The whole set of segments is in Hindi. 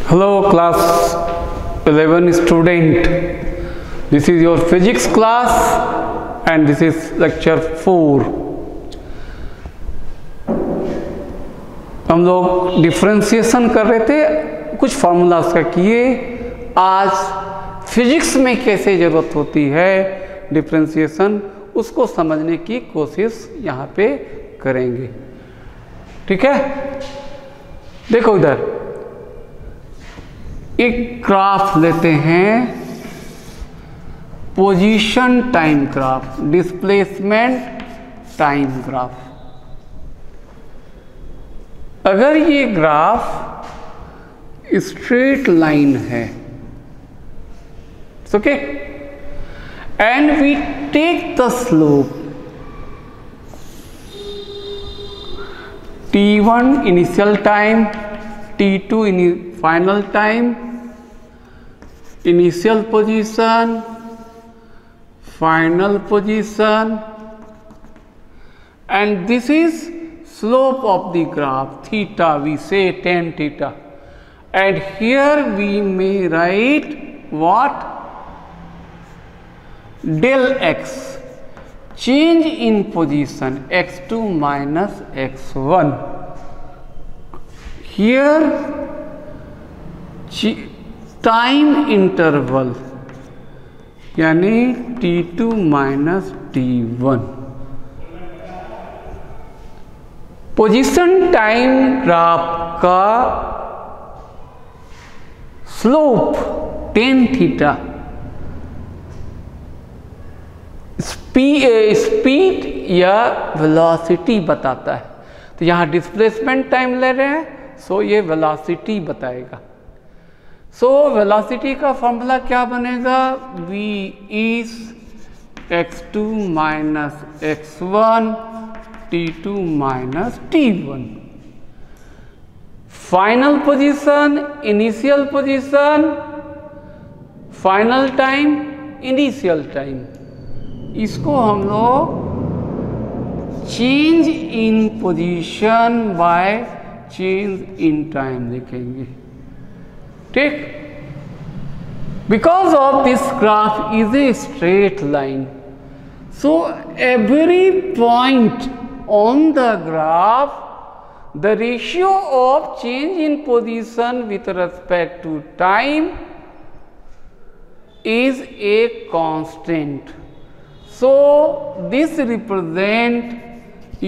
Hello class 11 student, this is your physics class and this is lecture 4। हम लोग डिफरेंशिएशन कर रहे थे, कुछ फार्मूलाज का किए। आज फिजिक्स में कैसे ज़रूरत होती है डिफरेंशिएशन, उसको समझने की कोशिश यहाँ पे करेंगे। ठीक है, देखो इधर एक ग्राफ लेते हैं, position time graph, displacement time graph. अगर ये ग्राफ स्ट्रेट लाइन है, okay, and we take the slope t1 initial time, t2 final time, initial position, final position, and this is slope of the graph theta, we say tan theta, and here we may write what? Del x, change in position x2 minus x1. Here time interval यानी t2 minus t1। Position time graph का स्लोप tan थीटा, स्पीड या वेलोसिटी बताता है। तो यहाँ डिस्प्लेसमेंट टाइम ले रहे हैं, सो ये वेलोसिटी बताएगा। सो वेलोसिटी का फॉर्मूला क्या बनेगा? v is x2 minus x1 t2 minus t1। Final position, initial position, final time, initial time, इसको हम लोग change in position by change in time लिखेंगे। ठीक, because of this graph is a straight line, so every point on the graph, the ratio of change in position with respect to time is a constant. So this represent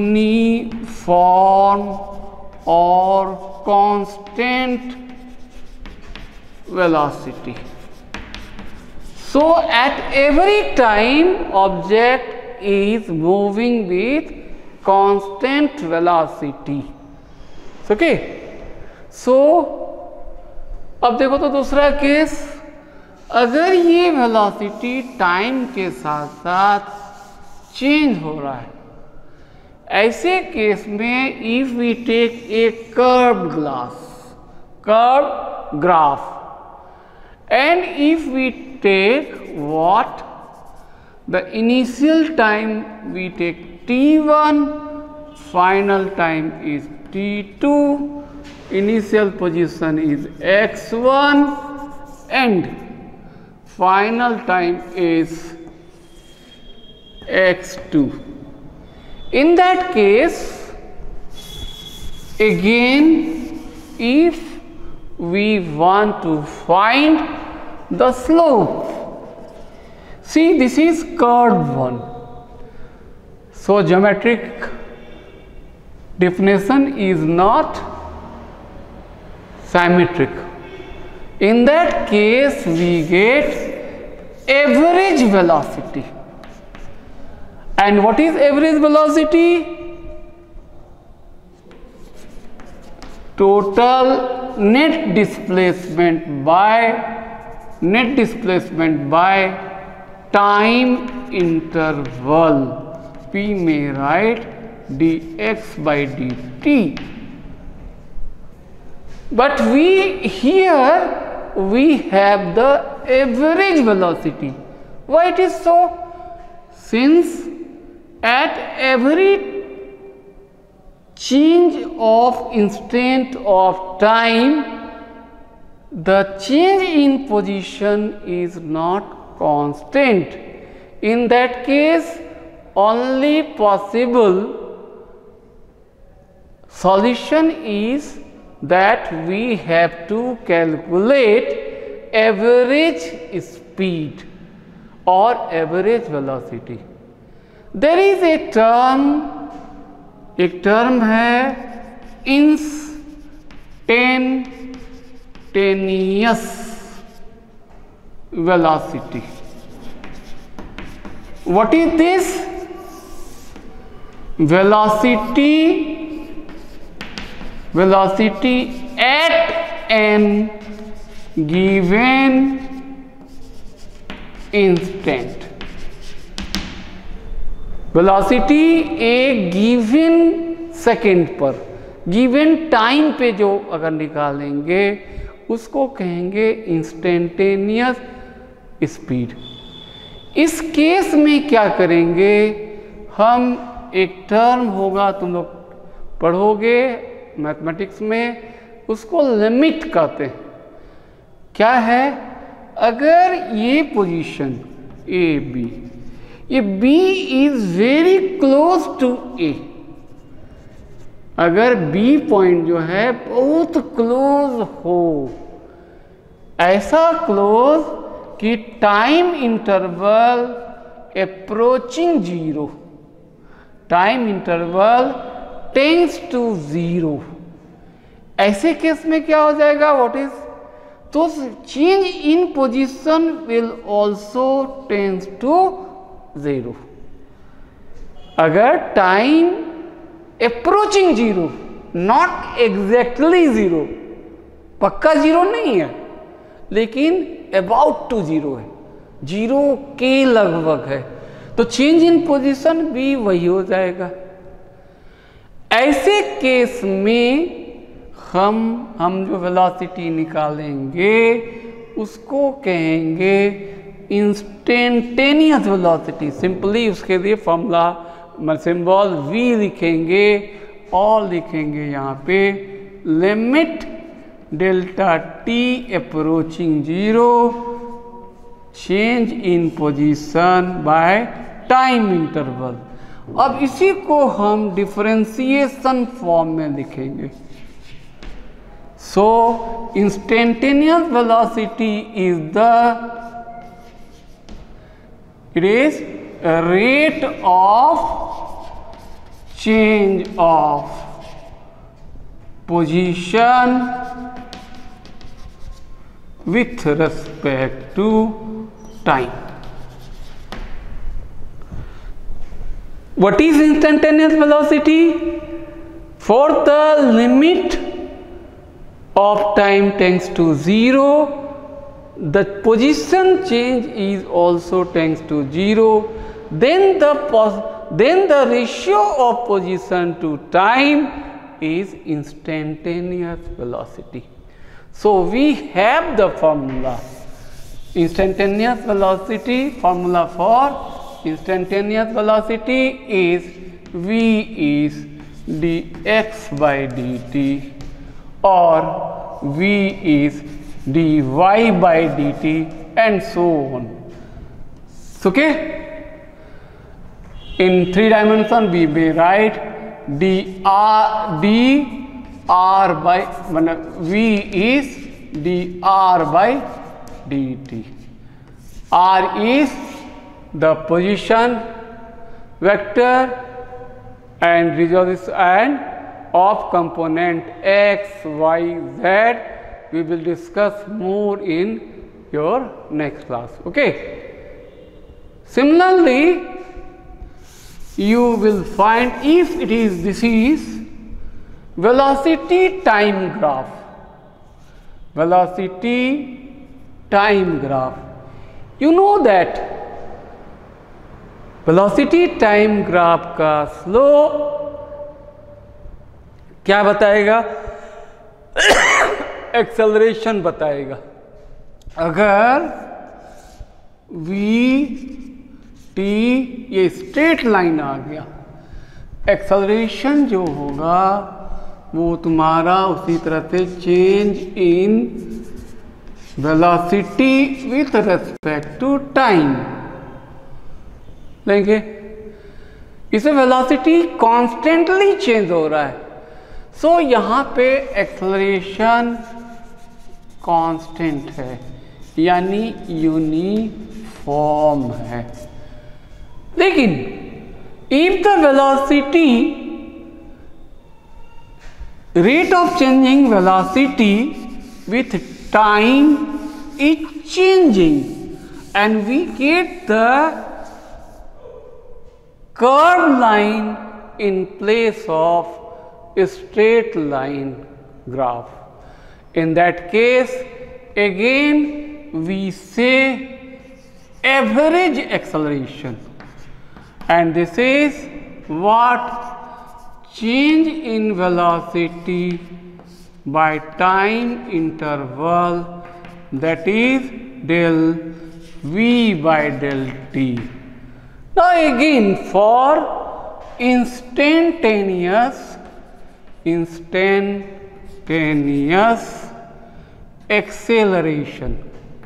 uniform or constant velocity. So at every time object is moving with constant velocity. Okay, so अब देखो तो दूसरा केस, अगर ये वेलोसिटी टाइम के साथ साथ चेंज हो रहा है, ऐसे केस में if we take a curve graph, and if we take what? The initial time we take t1, final time is t2, initial position is x1 and final time is x2. In that case, again, if we want to find the slope, see this is curved one, so geometric definition is not symmetric. In that case we get average velocity. And what is average velocity? Total net displacement by time interval, p may write dx by dt, but we have the average velocity. Why it is so? Since at every change of instant of time, the change in position is not constant. In that case, only possible solution is that we have to calculate average speed or average velocity. There is a term, एक टर्म है instantaneous velocity. What is this? Velocity at an given instant. Velocity एक गिवन सेकेंड पर, गिवन टाइम पे जो अगर निकालेंगे उसको कहेंगे इंस्टेंटेनियस स्पीड। इस केस में क्या करेंगे हम, एक टर्म होगा, तुम लोग पढ़ोगे मैथमेटिक्स में, उसको लिमिट कहते हैं। क्या है? अगर ये पोजीशन ए बी, ये B is very close to A, अगर B पॉइंट जो है बहुत क्लोज हो, ऐसा क्लोज कि time interval approaching zero, time interval tends to zero, ऐसे केस में क्या हो जाएगा? What is? तो change in position will also tends to zero. अगर time approaching zero, not exactly zero, पक्का जीरो नहीं है लेकिन अबाउट टू जीरो है, जीरो के लगभग है, तो चेंज इन पोजीशन भी वही हो जाएगा। ऐसे केस में हम जो वेलोसिटी निकालेंगे उसको कहेंगे इंस्टेंटेनियस वेलोसिटी। सिंपली उसके लिए फॉर्मूला सिंबल v लिखेंगे और लिखेंगे यहाँ पे limit delta t approaching zero change in position by time interval. अब इसी को हम डिफरेंशिएशन फॉर्म में लिखेंगे। So instantaneous velocity is the it is a rate of change of position with respect to time. What is instantaneous velocity? For the limit of time tends to zero, the position change is also tends to zero, then the ratio of position to time is instantaneous velocity. So we have the formula, instantaneous velocity, formula for instantaneous velocity is v is dx by dt or v is dy by dt and so on. Okay, in 3 dimension we may write dr by v is dr by dt. R is the position vector and resolution and of component x, y, z. We will discuss more in your next class. Okay. Similarly, you will find if it is, this is velocity time graph. Velocity time graph. You know that velocity time graph का slope क्या बताएगा? एक्सेलरेशन बताएगा। अगर v t ये स्ट्रेट लाइन आ गया, एक्सेलरेशन जो होगा वो तुम्हारा उसी तरह से change in velocity with respect to time लेंगे। इसे वेलोसिटी कॉन्स्टेंटली चेंज हो रहा है, सो यहाँ पे एक्सेलरेशन कांस्टेंट है, यानी यूनिफॉर्म है। लेकिन if the velocity, rate of changing velocity with time is changing and we get the curved line in place of a straight line graph. In that case, again we say average acceleration, and this is what change in velocity by time interval, that is del v by del t. Now again for instantaneous acceleration,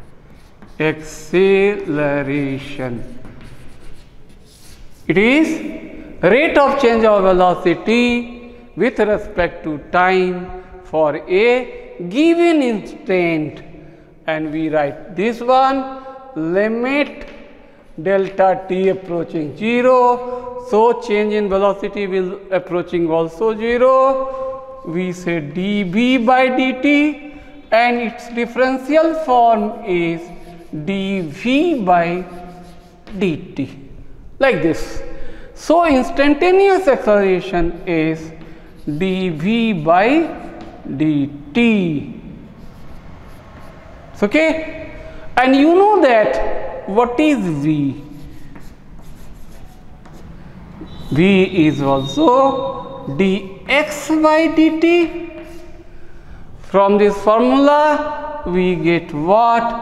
it is rate of change of velocity with respect to time for a given instant, and we write this one, limit delta t approaching 0, so change in velocity will approaching also 0, we say dv by dt, and its differential form is dv by dt, like this. So instantaneous acceleration is dv by dt. It's okay, and you know that what is v? V is also dx by dt. From this formula we get what?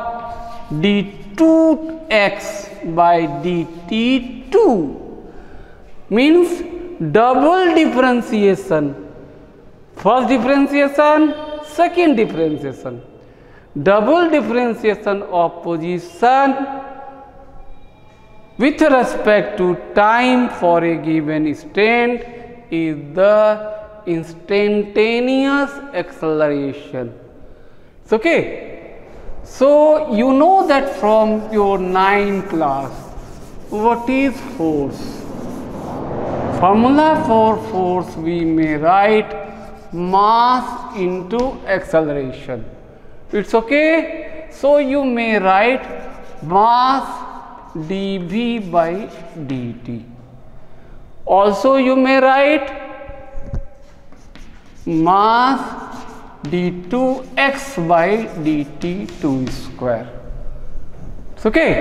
d2x by dt2 means double differentiation, first differentiation, second differentiation. Double differentiation of position with respect to time for a given instant is the instantaneous acceleration. It's okay. So you know that from your 9th class, what is force? Formula for force we may write mass into acceleration. It's okay. So you may write mass dv by dt. Also you may write mass d2x by dt2 square. It's okay.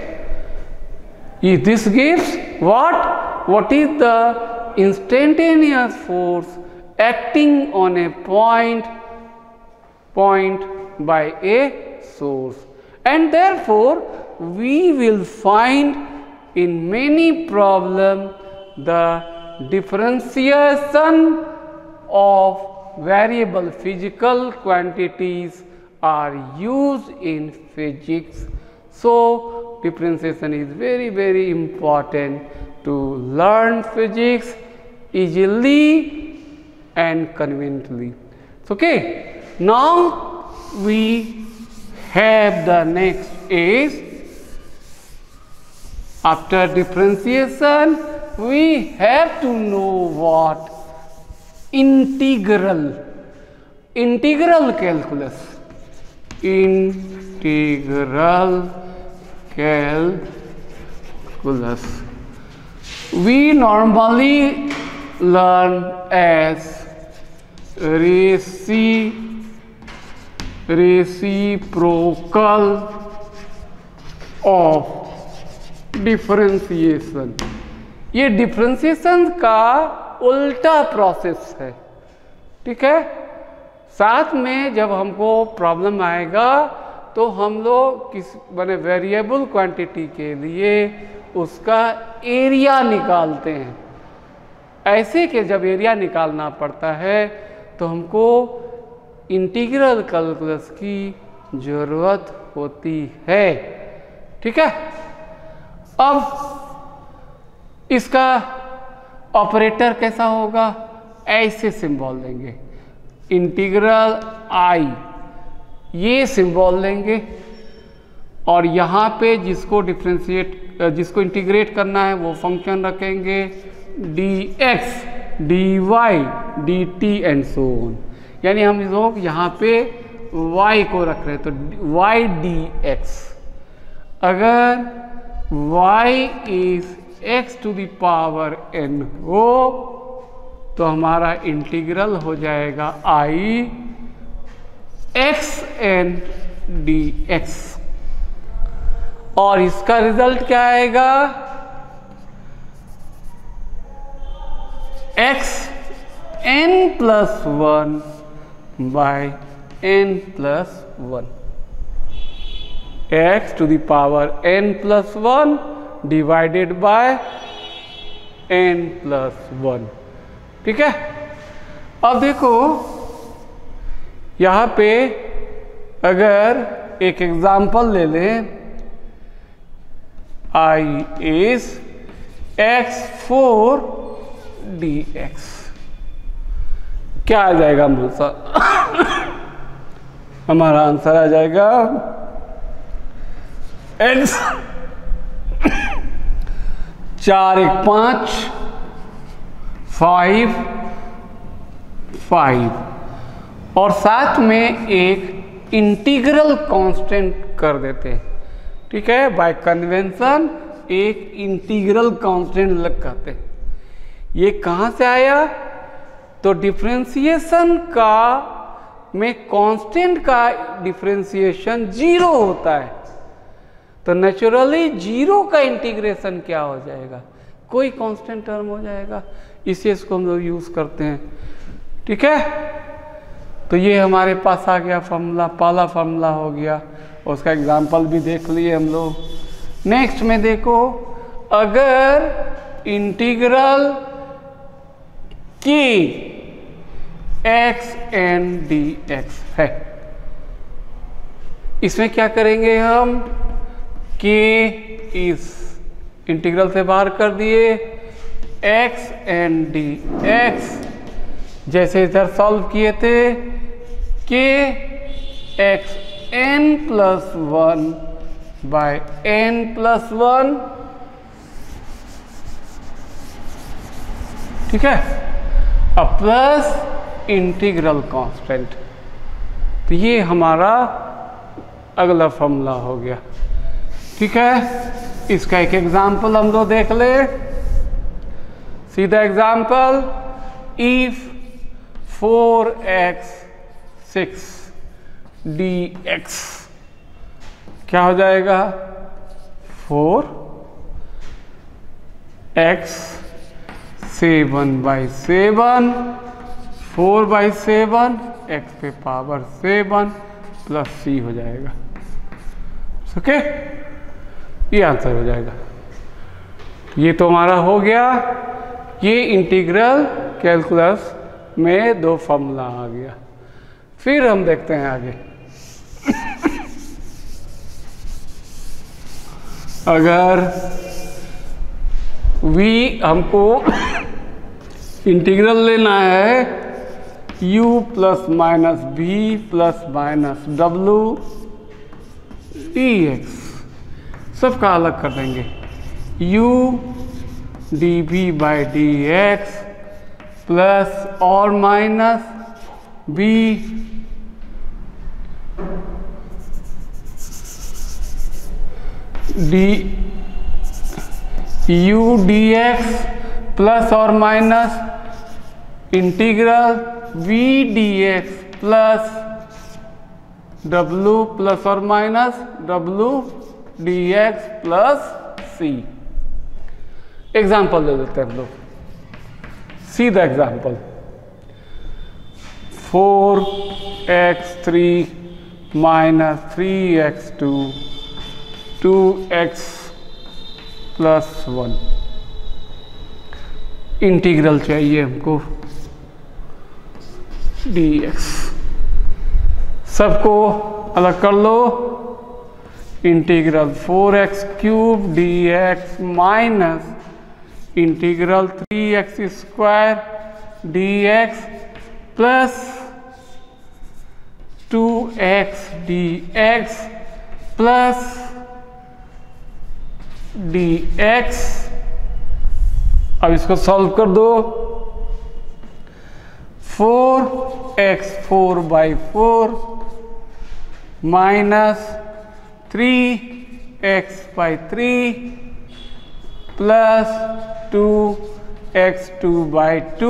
If this gives what? What is the instantaneous force acting on a point by a source, and therefore we will find in many problems the differentiation of variable physical quantities are used in physics. So differentiation is very, very important to learn physics easily and conveniently. It's okay. Now we have the next is, after differentiation we have to know what? Integral calculus. Integral calculus we normally learn as reciprocal of differentiation. ये डिफरेंशिएशन का उल्टा प्रोसेस है, ठीक है। साथ में जब हमको प्रॉब्लम आएगा तो हम लोग किस माने वेरिएबल क्वांटिटी के लिए उसका एरिया निकालते हैं। ऐसे के जब एरिया निकालना पड़ता है तो हमको इंटीग्रल कैलकुलस की जरूरत होती है। ठीक है, अब इसका ऑपरेटर कैसा होगा, ऐसे सिंबल देंगे, इंटीग्रल आई, ये सिंबल लेंगे और यहाँ पे जिसको जिसको इंटीग्रेट करना है वो फंक्शन रखेंगे dx, dy, dt and so on. यानी हम लोग यहाँ पे y को रख रहे हैं तो y dx। अगर y is x to the power n हो तो हमारा इंटीग्रल हो जाएगा i x n dx और इसका रिजल्ट क्या आएगा, x n plus 1 by n plus 1, x to the power n plus 1 divided by n plus 1। ठीक है, अब देखो यहाँ पे अगर एक एग्जाम्पल ले लें, I is x4 dx, क्या आ जाएगा हमारा आंसर आ जाएगा x 4 1 5 5 5 और साथ में एक इंटीग्रल कांस्टेंट कर देते हैं। ठीक है, बाय कन्वेंशन एक इंटीग्रल कांस्टेंट लगाते हैं। ये कहाँ से आया, तो डिफरेंशिएशन का में कांस्टेंट का डिफरेंशिएशन 0 होता है, तो नेचुरली 0 का इंटीग्रेशन क्या हो जाएगा, कोई कांस्टेंट टर्म हो जाएगा। इसी इसको हम लोग यूज करते हैं। ठीक है, तो ये हमारे पास आ गया फॉर्मूला, पहला फॉर्मूला हो गया, उसका एग्जाम्पल भी देख लिए हम लोग। नेक्स्ट में देखो, अगर इंटीग्रल की x n dx है, इसमें क्या करेंगे हम, k इस इंटीग्रल से बाहर कर दिए, x n dx जैसे इधर सॉल्व किए थे, k x n plus 1 by n plus 1। ठीक है, अब प्लस इंटीग्रल कांस्टेंट, तो ये हमारा अगला फॉर्मूला हो गया। ठीक है, इसका एक एग्जाम्पल हम लोग देख ले, सीधा एग्जाम्पल, इफ 4x 6 dx क्या हो जाएगा, 4x 7 बाई 7, 4 बाई 7 x पे पावर 7 प्लस c हो जाएगा। ओके, ये आंसर हो जाएगा। ये तो हमारा हो गया, ये इंटीग्रल कैलकुलस में 2 फॉर्मूला आ गया। फिर हम देखते हैं आगे, अगर v हमको इंटीग्रल लेना है u plus minus v plus minus w dx, सबका अलग कर देंगे, u dv बाई dx प्लस और minus v u dx plus और minus integral v dx plus w plus और minus w dx plus c। Example ले लेते हैं हम लोग, सीधा example, 4x3 minus 3x2 2x plus 1, integral चाहिए हमको dx। सबको अलग कर लो। Integral 4x³ dx minus integral 3x² dx plus 2x dx plus dx। अब इसको सॉल्व कर दो। 4x4/4 minus 3x/3 plus 2x2/2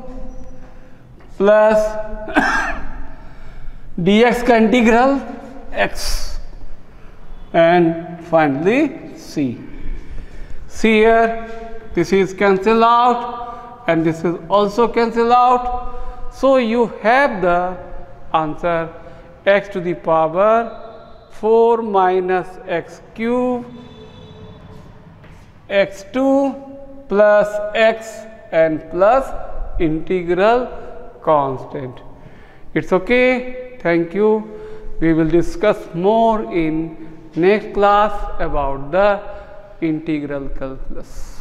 plus dx का integral x and finally c. See here, this is cancel out and this is also cancel out. So you have the answer x to the power 4 minus x³ x2 plus x and plus integral constant. It's okay. Thank you. We will discuss more in next class about the integral calculus.